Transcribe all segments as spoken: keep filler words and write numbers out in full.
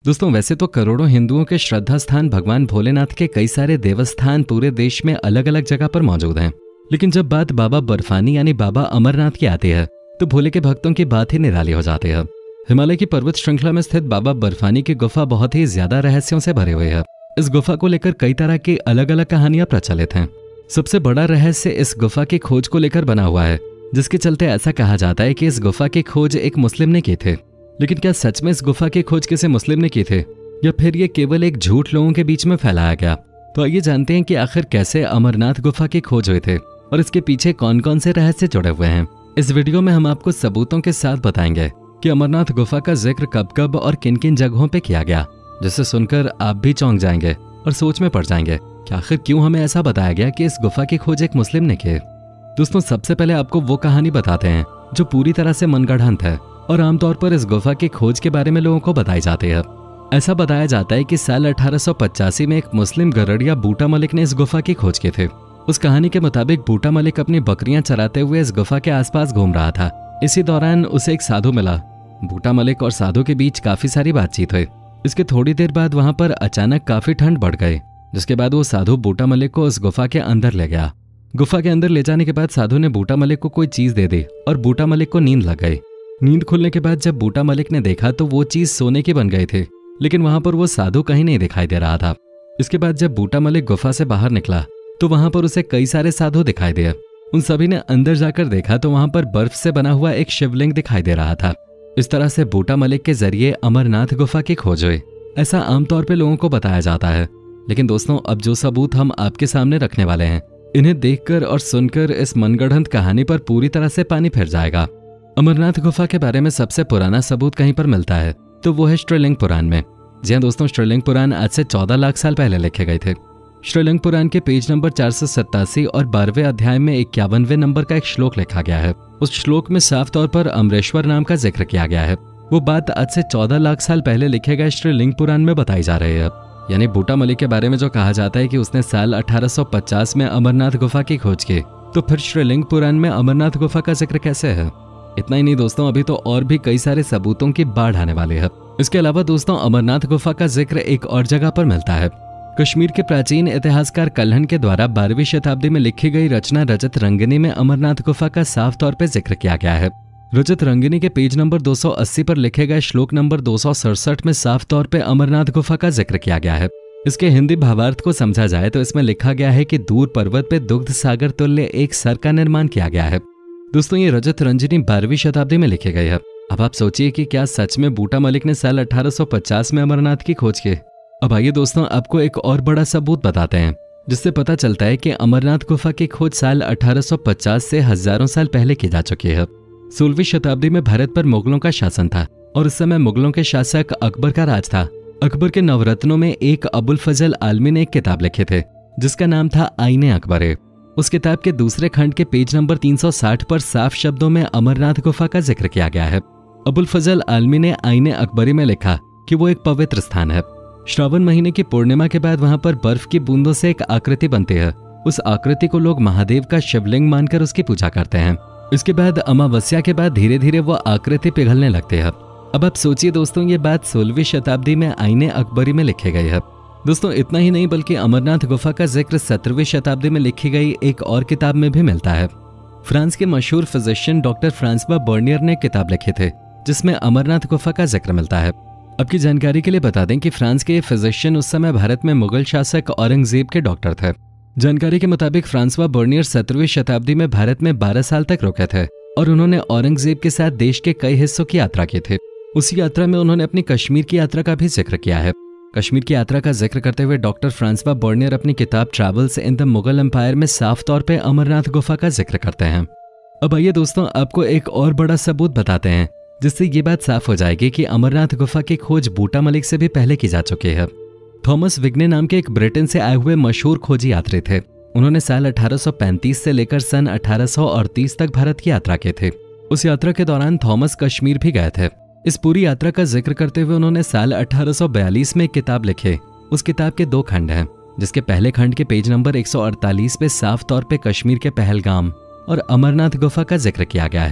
दोस्तों वैसे तो करोड़ों हिंदुओं के श्रद्धा स्थान भगवान भोलेनाथ के कई सारे देवस्थान पूरे देश में अलग अलग जगह पर मौजूद हैं, लेकिन जब बात बाबा बर्फानी यानी बाबा अमरनाथ की आती है तो भोले के भक्तों की बात ही निराली हो जाती है। हिमालय की पर्वत श्रृंखला में स्थित बाबा बर्फानी की गुफा बहुत ही ज्यादा रहस्यों से भरी हुई है। इस गुफा को लेकर कई तरह की अलग अलग कहानियां प्रचलित हैं। सबसे बड़ा रहस्य इस गुफा की खोज को लेकर बना हुआ है, जिसके चलते ऐसा कहा जाता है कि इस गुफा की खोज एक मुस्लिम ने की थी। लेकिन क्या सच में इस गुफा की खोज किसी मुस्लिम ने की थी या फिर ये केवल एक झूठ लोगों के बीच में फैलाया गया? तो आइए जानते हैं कि आखिर कैसे अमरनाथ गुफा की खोज हुई थी और इसके पीछे कौन कौन से रहस्य जुड़े हुए हैं। इस वीडियो में हम आपको सबूतों के साथ बताएंगे कि अमरनाथ गुफा का जिक्र कब कब और किन किन जगहों पे किया गया, जिसे सुनकर आप भी चौंक जाएंगे और सोच में पड़ जाएंगे कि आखिर क्यों हमें ऐसा बताया गया कि इस गुफा की खोज एक मुस्लिम ने की। दोस्तों सबसे पहले आपको वो कहानी बताते हैं जो पूरी तरह से मनगढ़ंत है और आमतौर पर इस गुफा की खोज के बारे में लोगों को बताई जाती है। ऐसा बताया जाता है कि साल अठारह सौ पचासी में एक मुस्लिम गरड़िया बूटा मलिक ने इस गुफा की खोज की थी। उस कहानी के मुताबिक बूटा मलिक अपनी बकरियां चराते हुए इस गुफा के आसपास घूम रहा था। इसी दौरान उसे एक साधु मिला। बूटा मलिक और साधु के बीच काफी सारी बातचीत हुई। इसके थोड़ी देर बाद वहां पर अचानक काफी ठंड बढ़ गई, जिसके बाद वो साधु बूटा मलिक को उस गुफा के अंदर ले गया। गुफा के अंदर ले जाने के बाद साधु ने बूटा मलिक को कोई चीज दे दी और बूटा मलिक को नींद लग गई। नींद खुलने के बाद जब बूटा मलिक ने देखा तो वो चीज सोने की बन गई थी, लेकिन वहां पर वो साधु कहीं नहीं दिखाई दे रहा था। इसके बाद जब बूटा मलिक गुफा से बाहर निकला तो वहां पर उसे कई सारे साधु दिखाई दिए। उन सभी ने अंदर जाकर देखा तो वहां पर बर्फ से बना हुआ एक शिवलिंग दिखाई दे रहा था। इस तरह से बूटा मलिक के जरिए अमरनाथ गुफा की खोज हुई, ऐसा आमतौर पर लोगों को बताया जाता है। लेकिन दोस्तों अब जो सबूत हम आपके सामने रखने वाले हैं, इन्हें देखकर और सुनकर इस मनगढ़ंत कहानी पर पूरी तरह से पानी फिर जाएगा। अमरनाथ गुफा के बारे में सबसे पुराना सबूत कहीं पर मिलता है तो वो है श्रीलिंग पुराण में। जी हाँ दोस्तों, श्रीलिंग पुराण आज से चौदह लाख साल पहले लिखे गए थे। श्रीलिंग पुराण के पेज नंबर चार सौ सत्तासी और बारहवें अध्याय में इक्यावनवें नंबर का एक श्लोक लिखा गया है। उस श्लोक में साफ तौर पर अमरेश्वर नाम का जिक्र किया गया है। वो बात आज से चौदह लाख साल पहले लिखे गए श्रीलिंग पुराण में बताई जा रही है। यानी बूटा मलिक के बारे में जो कहा जाता है कि उसने साल अठारह सौ पचास में अमरनाथ गुफा की खोज की, तो फिर श्रीलिंग पुराण में अमरनाथ गुफा का जिक्र कैसे है? इतना ही नहीं दोस्तों, अभी तो और भी कई सारे सबूतों की बाढ़ आने वाली है। इसके अलावा दोस्तों अमरनाथ गुफा का जिक्र एक और जगह पर मिलता है। कश्मीर के प्राचीन इतिहासकार कल्हण के द्वारा बारहवीं शताब्दी में लिखी गई रचना रजत रंगिनी में अमरनाथ गुफा का साफ तौर पर जिक्र किया गया है। रजत रंगिनी के पेज नंबर दो सौ अस्सी पर लिखे गए श्लोक नंबर दो सौ सड़सठ में साफ तौर पर अमरनाथ गुफा का जिक्र किया गया है। इसके हिंदी भावार्थ को समझा जाए तो इसमें लिखा गया है कि दूर पर्वत पे दुग्ध सागर तुल्य एक सर का निर्माण किया गया है। दोस्तों ये रजत रंजनी बारहवीं शताब्दी में लिखी गई है। अब आप सोचिए कि क्या सच में बूटा मलिक ने साल अठारह सौ पचास में अमरनाथ की खोज की? अब आइए दोस्तों आपको एक और बड़ा सबूत बताते हैं, जिससे पता चलता है कि अमरनाथ गुफा की खोज साल अठारह सौ पचास से हजारों साल पहले की जा चुकी है। सोलहवीं शताब्दी में भारत पर मुगलों का शासन था और उस समय मुगलों के शासक अकबर का राज था। अकबर के नवरत्नों में एक अबुल फजल आलमी ने एक किताब लिखे थे जिसका नाम था आईने अकबर। उस किताब के दूसरे खंड के पेज नंबर तीन सौ साठ पर साफ शब्दों में अमरनाथ गुफा का जिक्र किया गया है। अबुल फजल आलमी ने आईने अकबरी में लिखा कि वो एक पवित्र स्थान है। श्रावण महीने की पूर्णिमा के बाद वहां पर बर्फ की बूंदों से एक आकृति बनती है। उस आकृति को लोग महादेव का शिवलिंग मानकर उसकी पूजा करते हैं। इसके बाद अमावस्या के बाद धीरे धीरे वो आकृति पिघलने लगती है। अब आप सोचिए दोस्तों, ये बात सोलहवीं शताब्दी में आईने अकबरी में लिखी गई है। दोस्तों इतना ही नहीं बल्कि अमरनाथ गुफा का जिक्र सत्रहवीं शताब्दी में लिखी गई एक और किताब में भी मिलता है। फ्रांस के मशहूर फिजिशियन डॉक्टर फ्रांसवा बर्नियर ने किताब लिखी थी जिसमें अमरनाथ गुफा का जिक्र मिलता है। आपकी जानकारी के लिए बता दें कि फ्रांस के ये फिजिशियन उस समय भारत में मुगल शासक औरंगजेब के डॉक्टर थे। जानकारी के मुताबिक फ्रांसवा बर्नियर सत्रहवीं शताब्दी में भारत में बारह साल तक रुके थे और उन्होंने औरंगजेब के साथ देश के कई हिस्सों की यात्रा की थी। उसी यात्रा में उन्होंने अपनी कश्मीर की यात्रा का भी जिक्र किया है। कश्मीर की यात्रा का जिक्र करते हुए डॉक्टर फ्रांसवा बर्नियर अपनी किताब Travels in the Mughal Empire में साफ तौर पे अमरनाथ गुफा का जिक्र करते हैं। अब आइए दोस्तों आपको एक और बड़ा सबूत बताते हैं जिससे ये बात साफ हो जाएगी कि अमरनाथ गुफा की खोज बूटा मलिक से भी पहले की जा चुकी है। थॉमस विग्ने नाम के एक ब्रिटेन से आए हुए मशहूर खोजी यात्री थे। उन्होंने साल अठारह सौ पैंतीस से लेकर सन अठारह सौ अड़तीस तक भारत की यात्रा की थी। उस यात्रा के दौरान थॉमस कश्मीर भी गए थे। इस पूरी यात्रा का जिक्र करते हुए उन्होंने साल अठारह सौ बयालीस में एक किताब लिखी। उस किताब के दो खंड हैं, जिसके पहले खंड के पेज नंबर एक सौ अड़तालीस पे साफ तौर पे कश्मीर के पहलगाम और अमरनाथ गुफा का जिक्र किया गया है।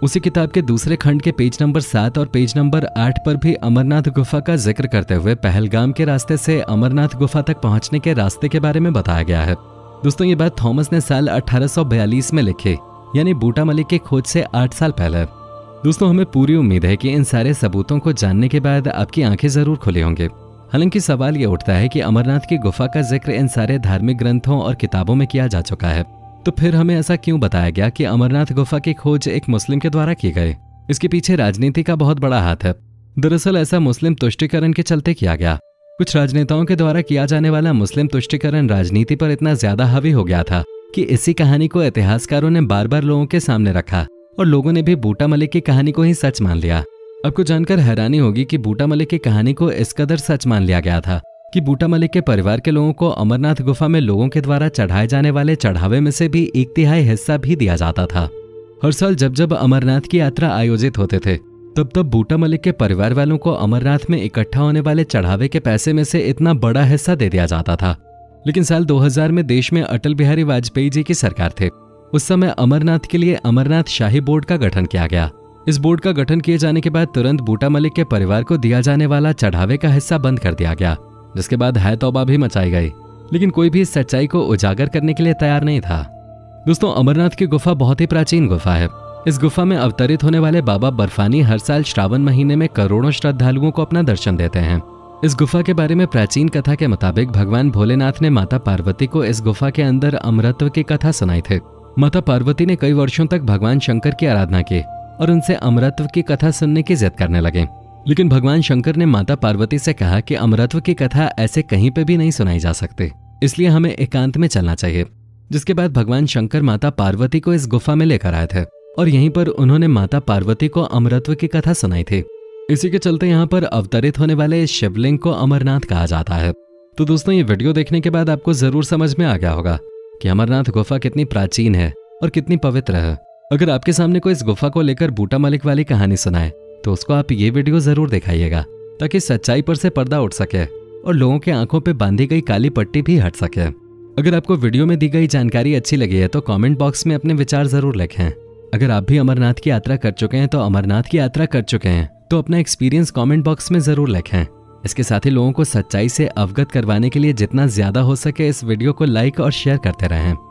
उसी किताब के दूसरे खंड के पेज नंबर सात और पेज नंबर आठ पर भी अमरनाथ गुफा का जिक्र करते हुए पहलगाम के रास्ते से अमरनाथ गुफा तक पहुंचने के रास्ते के बारे में बताया गया है। दोस्तों ये बात थॉमस ने साल अठारह सौ बयालीस में लिखी, यानी बूटा मलिक की खोज से आठ साल पहले। दोस्तों हमें पूरी उम्मीद है कि इन सारे सबूतों को जानने के बाद आपकी आंखें जरूर खुली होंगी। हालांकि सवाल ये उठता है कि अमरनाथ की गुफा का जिक्र इन सारे धार्मिक ग्रंथों और किताबों में किया जा चुका है, तो फिर हमें ऐसा क्यों बताया गया कि अमरनाथ गुफा की खोज एक मुस्लिम के द्वारा की गई? इसके पीछे राजनीति का बहुत बड़ा हाथ है। दरअसल ऐसा मुस्लिम तुष्टीकरण के चलते किया गया। कुछ राजनेताओं के द्वारा किया जाने वाला मुस्लिम तुष्टीकरण राजनीति पर इतना ज्यादा हावी हो गया था कि इसी कहानी को इतिहासकारों ने बार बार लोगों के सामने रखा और लोगों ने भी बूटा मलिक की कहानी को ही सच मान लिया। आपको जानकर हैरानी होगी कि बूटा मलिक की कहानी को इस कदर सच मान लिया गया था कि बूटा मलिक के परिवार के लोगों को अमरनाथ गुफा में लोगों के द्वारा चढ़ाए जाने वाले चढ़ावे में से भी एक तिहाई हिस्सा भी दिया जाता था। हर साल जब जब अमरनाथ की यात्रा आयोजित होते थे तब तब बूटा मलिक के परिवार वालों को अमरनाथ में इकट्ठा होने वाले चढ़ावे के पैसे में से इतना बड़ा हिस्सा दे दिया जाता था। लेकिन साल दो हज़ार में देश में अटल बिहारी वाजपेयी जी की सरकार थे। उस समय अमरनाथ के लिए अमरनाथ शाही बोर्ड का गठन किया गया। इस बोर्ड का गठन किए जाने के बाद तुरंत बूटा मलिक के परिवार को दिया जाने वाला चढ़ावे का हिस्सा बंद कर दिया गया, जिसके बाद है तौबा भी मचाई गई। लेकिन कोई भी इस सच्चाई को उजागर करने के लिए तैयार नहीं था। दोस्तों अमरनाथ की गुफा बहुत ही प्राचीन गुफा है। इस गुफा में अवतरित होने वाले बाबा बर्फानी हर साल श्रावण महीने में करोड़ों श्रद्धालुओं को अपना दर्शन देते हैं। इस गुफा के बारे में प्राचीन कथा के मुताबिक भगवान भोलेनाथ ने माता पार्वती को इस गुफा के अंदर अमरत्व की कथा सुनाई थी। माता पार्वती ने कई वर्षों तक भगवान शंकर की आराधना की और उनसे अमरत्व की कथा सुनने की जिद करने लगे। लेकिन भगवान शंकर ने माता पार्वती से कहा कि अमरत्व की कथा ऐसे कहीं पे भी नहीं सुनाई जा सकती, इसलिए हमें एकांत में चलना चाहिए। जिसके बाद भगवान शंकर माता पार्वती को इस गुफा में लेकर आए थे और यहीं पर उन्होंने माता पार्वती को अमरत्व की कथा सुनाई थी। इसी के चलते यहाँ पर अवतरित होने वाले इस शिवलिंग को अमरनाथ कहा जाता है। तो दोस्तों ये वीडियो देखने के बाद आपको जरूर समझ में आ गया होगा कि अमरनाथ गुफा कितनी प्राचीन है और कितनी पवित्र है। अगर आपके सामने कोई इस गुफा को लेकर बूटा मलिक वाली कहानी सुनाए तो उसको आप ये वीडियो जरूर दिखाइएगा, ताकि सच्चाई पर से पर्दा उठ सके और लोगों के आंखों पे बांधी गई काली पट्टी भी हट सके। अगर आपको वीडियो में दी गई जानकारी अच्छी लगी है तो कमेंट बॉक्स में अपने विचार जरूर लिखें। अगर आप भी अमरनाथ की यात्रा कर चुके हैं तो अमरनाथ की यात्रा कर चुके हैं तो अपना एक्सपीरियंस कमेंट बॉक्स में जरूर लिखें। इसके साथ ही लोगों को सच्चाई से अवगत करवाने के लिए जितना ज्यादा हो सके इस वीडियो को लाइक और शेयर करते रहें।